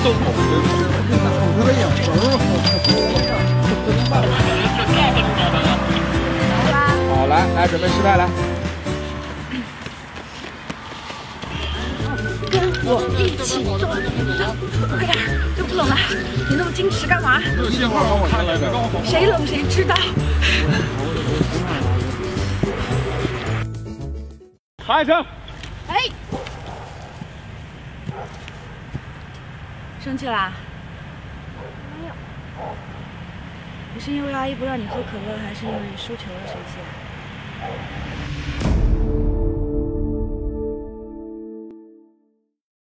好，来，准备示范来。 跟我一起做，快点，就不冷了。你那么矜持干嘛？谁冷谁知道。 喊一声。 哎，生气啦？没有。你是因为阿姨不让你喝可乐，还是因为输球了生气？